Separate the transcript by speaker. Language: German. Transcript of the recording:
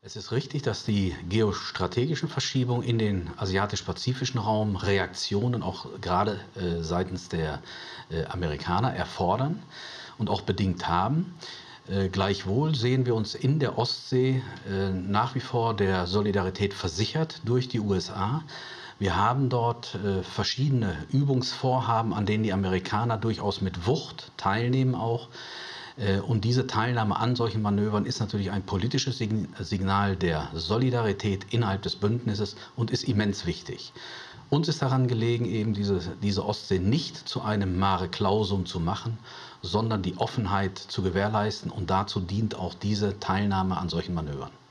Speaker 1: Es ist richtig, dass die geostrategischen Verschiebungen in den asiatisch-pazifischen Raum Reaktionen auch gerade seitens der Amerikaner erfordern und auch bedingt haben. Gleichwohl sehen wir uns in der Ostsee nach wie vor der Solidarität versichert durch die USA. Wir haben dort verschiedene Übungsvorhaben, an denen die Amerikaner durchaus mit Wucht teilnehmen auch. Und diese Teilnahme an solchen Manövern ist natürlich ein politisches Signal der Solidarität innerhalb des Bündnisses und ist immens wichtig. Uns ist daran gelegen, eben diese Ostsee nicht zu einem Mare Clausum zu machen, sondern die Offenheit zu gewährleisten. Und dazu dient auch diese Teilnahme an solchen Manövern.